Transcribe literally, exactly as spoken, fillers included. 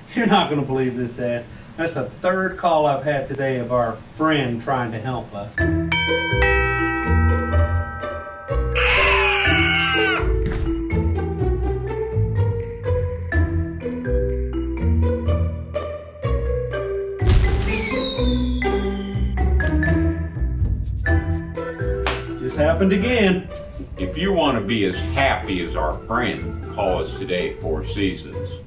You're not going to believe this, Dad. That's the third call I've had today of our friend trying to help us. Just happened again. If you want to be as happy as our friend, call us today at Four Seasons.